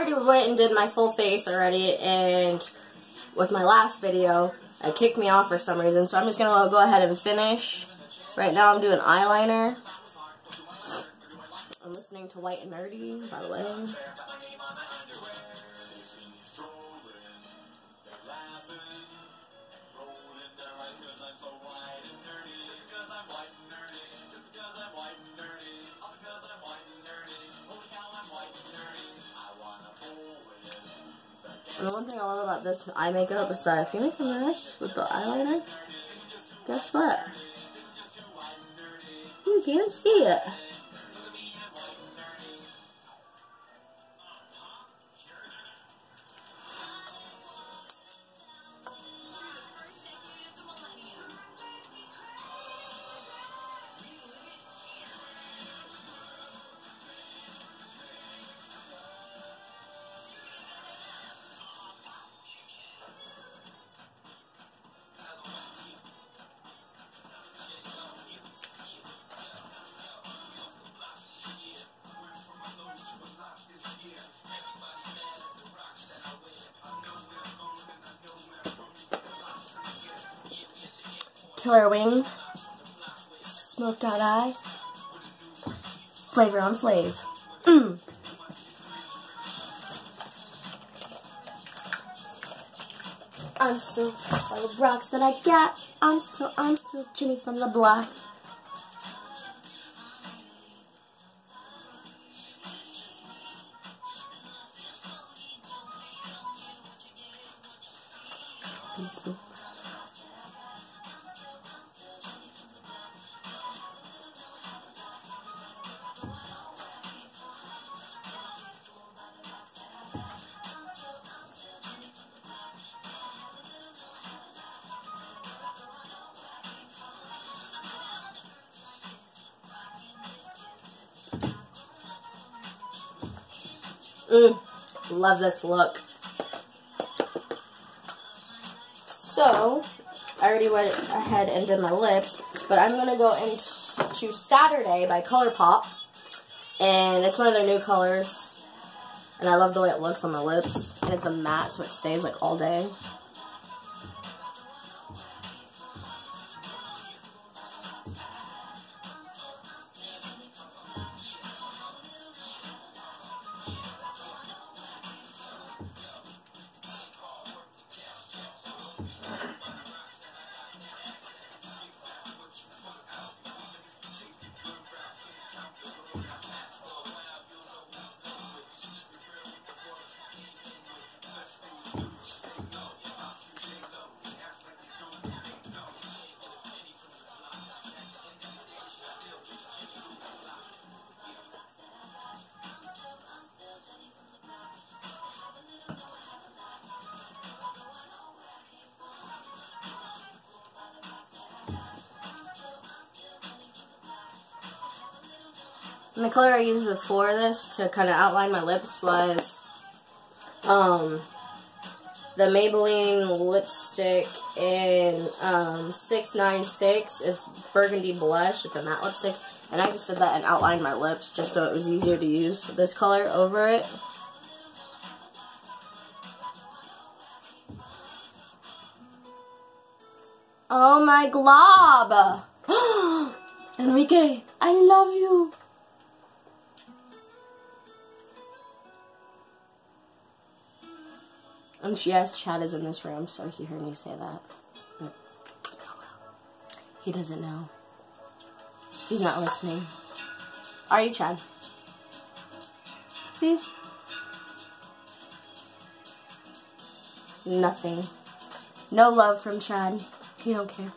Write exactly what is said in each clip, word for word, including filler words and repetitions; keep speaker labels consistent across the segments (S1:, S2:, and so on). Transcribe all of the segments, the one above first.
S1: already went and did my full face already, and with my last video, it kicked me off for some reason, so I'm just going to go ahead and finish. Right now I'm doing eyeliner. I'm listening to White and Nerdy, by the way. And the one thing I love about this eye makeup is that if you make a mess with the eyeliner, guess what? You can't see it. Killer wing, smoked out eye, flavor on flav. Mm. I'm still all the rocks that I got. I'm still, I'm still Jenny from the block. Mm, love this look. So, I already went ahead and did my lips, but I'm going to go into Saturday by ColourPop, and it's one of their new colors, and I love the way it looks on my lips, and it's a matte, so it stays like all day. And the color I used before this to kind of outline my lips was um, the Maybelline lipstick in um, six nine six. It's Burgundy Blush. It's a matte lipstick. And I just did that and outlined my lips just so it was easier to use this color over it. Oh my glob! Enrique, I love you! And yes, Chad is in this room, so he heard me say that. But, oh well. He doesn't know. He's not listening. Are you, Chad? See? Nothing. No love from Chad. He don't care.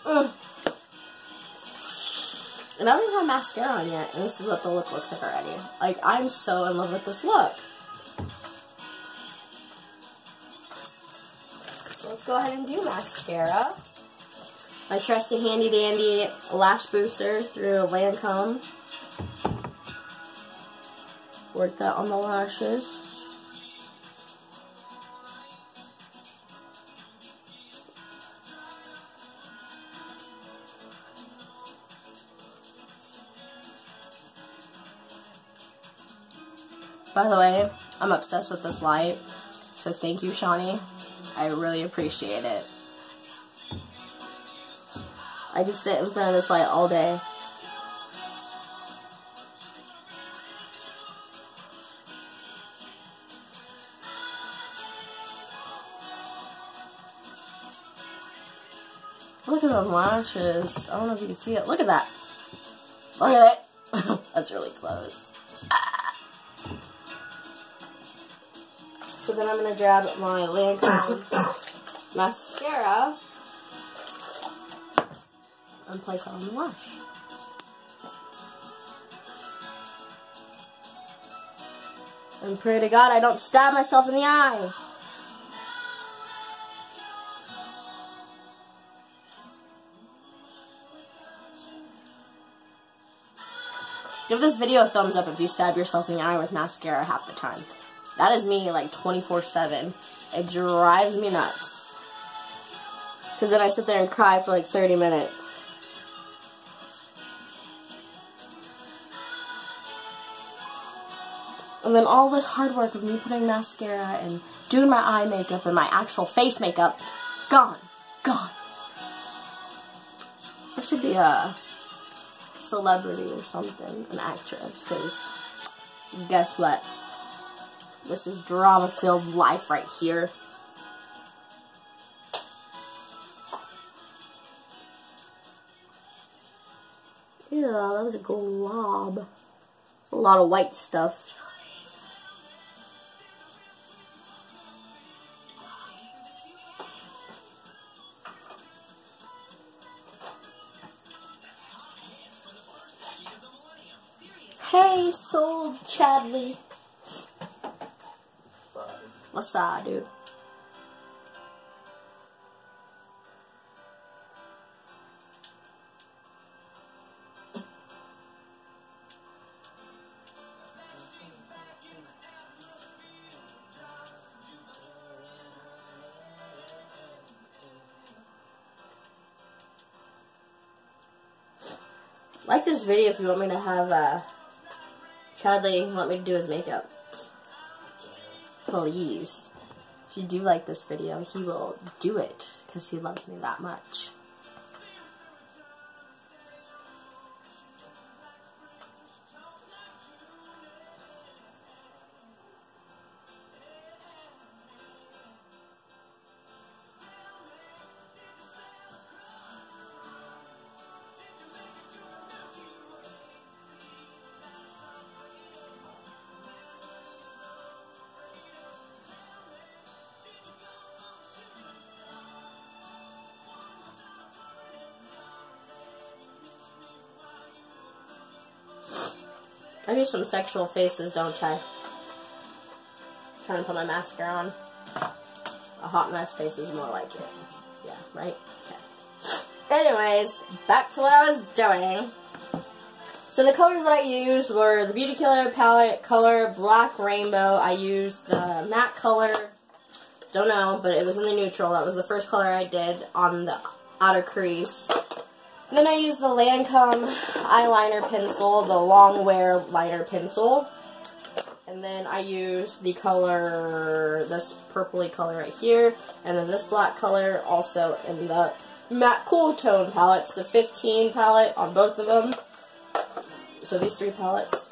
S1: Mm. And I don't even have mascara on yet, and this is what the look looks like already. Like, I'm so in love with this look. So let's go ahead and do mascara. My trusty handy dandy lash booster through Lancome. Work that on the lashes. By the way, I'm obsessed with this light, so thank you, Shawnee. I really appreciate it. I could sit in front of this light all day. Look at those lashes. I don't know if you can see it. Look at that. Look at it. That's really close. So then I'm going to grab my Lancome mascara and place it on the lash. And pray to God I don't stab myself in the eye. Give this video a thumbs up if you stab yourself in the eye with mascara half the time. That is me, like, twenty-four seven. It drives me nuts. Because then I sit there and cry for, like, thirty minutes. And then all this hard work of me putting mascara and doing my eye makeup and my actual face makeup, gone. Gone. I should be a celebrity or something, an actress, because guess what? This is drama-filled life right here. Yeah, that was a glob. It's a lot of white stuff. Hey, Soul Chadley. What's up, dude? Like this video if you want me to have uh, Chadley want me to do his makeup. Please. If you do like this video, he will do it because he loves me that much. I do some sexual faces, don't I? Trying to put my mascara on. A hot mess face is more like it. Yeah, right? Okay. Anyways, back to what I was doing. So the colors that I used were the Beauty Killer palette color Black Rainbow. I used the matte color. Don't know, but it was in the neutral. That was the first color I did on the outer crease. And then I used the Lancome eyeliner pencil, the long wear liner pencil. And then I used the color, this purpley color right here. And then this black color also in the matte cool tone palettes, the fifteen palette on both of them. So these three palettes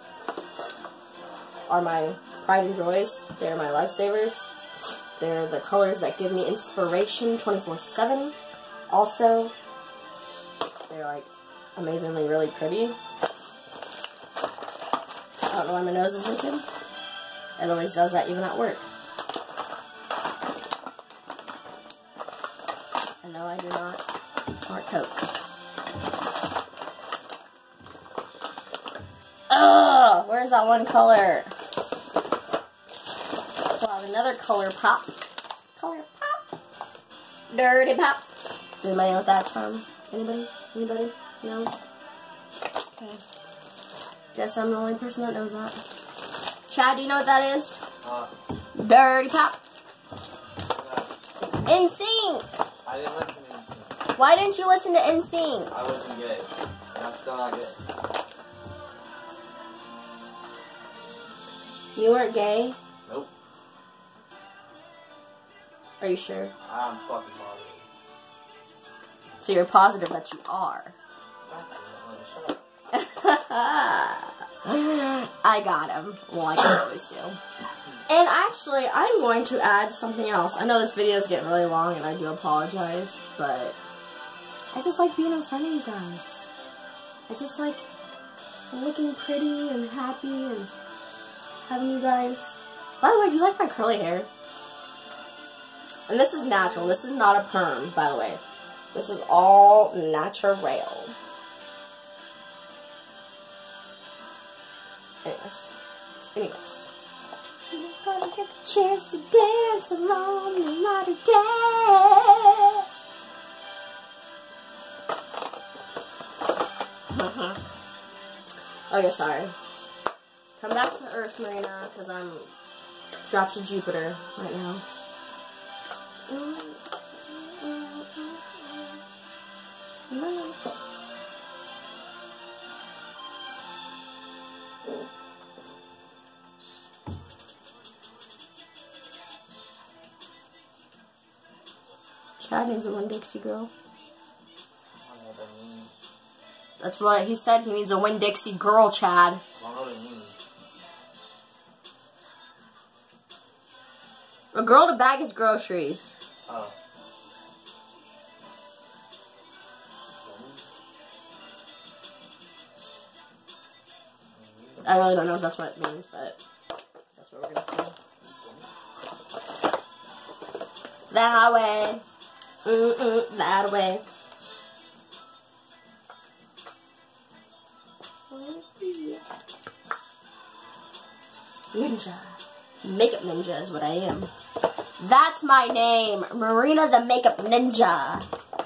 S1: are my pride and joys. They're my lifesavers. They're the colors that give me inspiration twenty-four seven. Also, they're like amazingly really pretty. I don't know why my nose is leaking. It always does that even at work. And no, I do not Smart Coke. Ugh! Where's that one color? Wow, another color pop. Color pop. Dirty pop. Does anybody know what that's from? Anybody? Anybody? No? Okay. Guess I'm the only person that knows that. Chad, do you know what that is? Uh, Dirty pop. Yeah. N Sync.
S2: I didn't listen to N Sync.
S1: Why didn't you listen to N Sync?
S2: I wasn't gay. And I'm still not gay.
S1: You weren't gay?
S2: Nope.
S1: Are you sure?
S2: I'm fucking positive.
S1: So you're positive that you are? I got him. Well, I can always do. And actually, I'm going to add something else. I know this video is getting really long, and I do apologize, but I just like being in front of you guys. I just like looking pretty and happy and having you guys. By the way, do you like my curly hair? And this is natural. This is not a perm, by the way. This is all natural. Anyways. Anyways. I'm gonna get the chance to dance along another day. Okay, sorry. Come back to Earth, Marina, because I'm drops of Jupiter right now. Chad needs a Winn-Dixie girl.
S2: I don't know what that means.
S1: That's what he said. He needs a Winn-Dixie girl, Chad.
S2: I don't know what it means.
S1: A girl to bag his groceries.
S2: Oh.
S1: I really don't know if that's what it means, but that's what we're gonna say. That way. Mm-mm, that way. Ninja. Makeup ninja is what I am. That's my name. Marina the Makeup Ninja.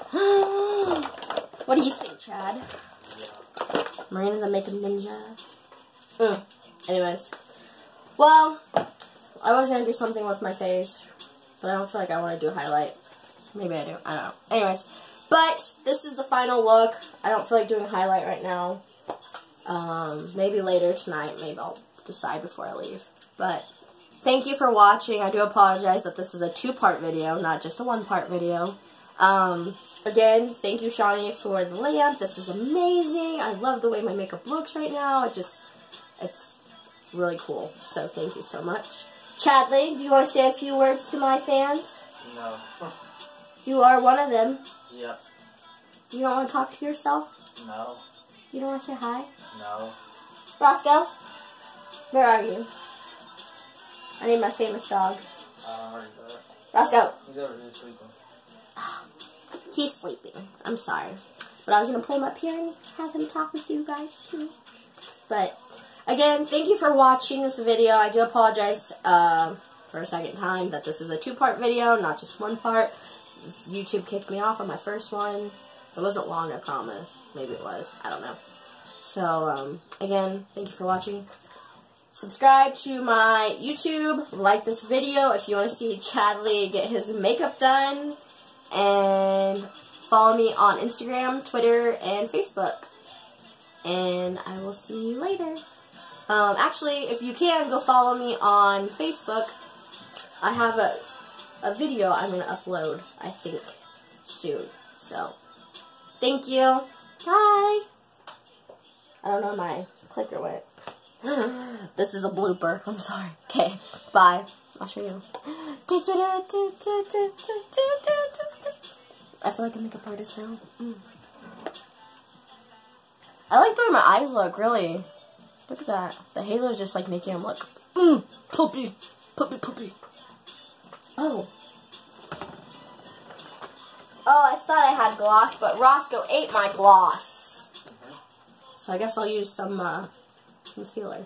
S1: What do you think, Chad?
S2: Yeah.
S1: Marina the Makeup Ninja. Mm. Anyways. Well, I was going to do something with my face, but I don't feel like I want to do a highlight. Maybe I do. I don't know. Anyways. But this is the final look. I don't feel like doing a highlight right now. Um, maybe later tonight. Maybe I'll decide before I leave. But thank you for watching. I do apologize that this is a two-part video, not just a one-part video. Um, again, thank you, Shawnee, for the lamp. This is amazing. I love the way my makeup looks right now. It just, it's really cool. So thank you so much. Chadley, do you want to say a few words to my fans?
S2: No.
S1: You are one of them.
S2: Yep.
S1: You don't want to talk to yourself?
S2: No.
S1: You don't want to say hi?
S2: No.
S1: Roscoe, where are you? I need my famous dog.
S2: I already got it.
S1: Roscoe.
S2: He's over here sleeping.
S1: He's sleeping. I'm sorry. But I was going to pull him up here and have him talk with you guys too. But, again, thank you for watching this video. I do apologize uh, for a second time that this is a two-part video, not just one part. YouTube kicked me off on my first one. It wasn't long, I promise. Maybe it was. I don't know. So, um, again, thank you for watching. Subscribe to my YouTube. Like this video if you want to see Chadley get his makeup done. And follow me on Instagram, Twitter, and Facebook. And I will see you later. Um, actually, if you can, go follow me on Facebook. I have a, a video I'm going to upload, I think, soon. So, thank you. Bye. I don't know where my clicker went. This is a blooper. I'm sorry. Okay, bye. I'll show you. I feel like a makeup artist now. Mm. I like the way my eyes look, really. Look at that. The halo is just like making them look mm, puppy, puppy, puppy. Oh. Oh, I thought I had gloss, but Roscoe ate my gloss.
S2: Mm-hmm.
S1: So I guess I'll use some uh, concealer.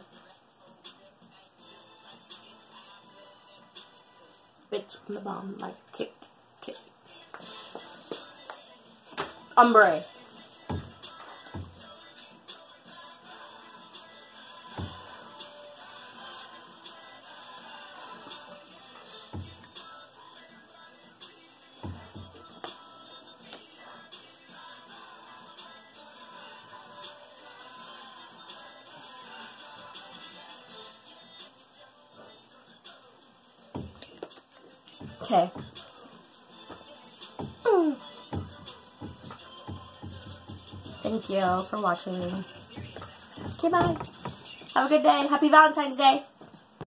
S1: Bitch on the bottom, like tick, tick. Ombre. Okay. Mm. Thank you for watching. Okay, bye. Have a good day. Happy Valentine's Day.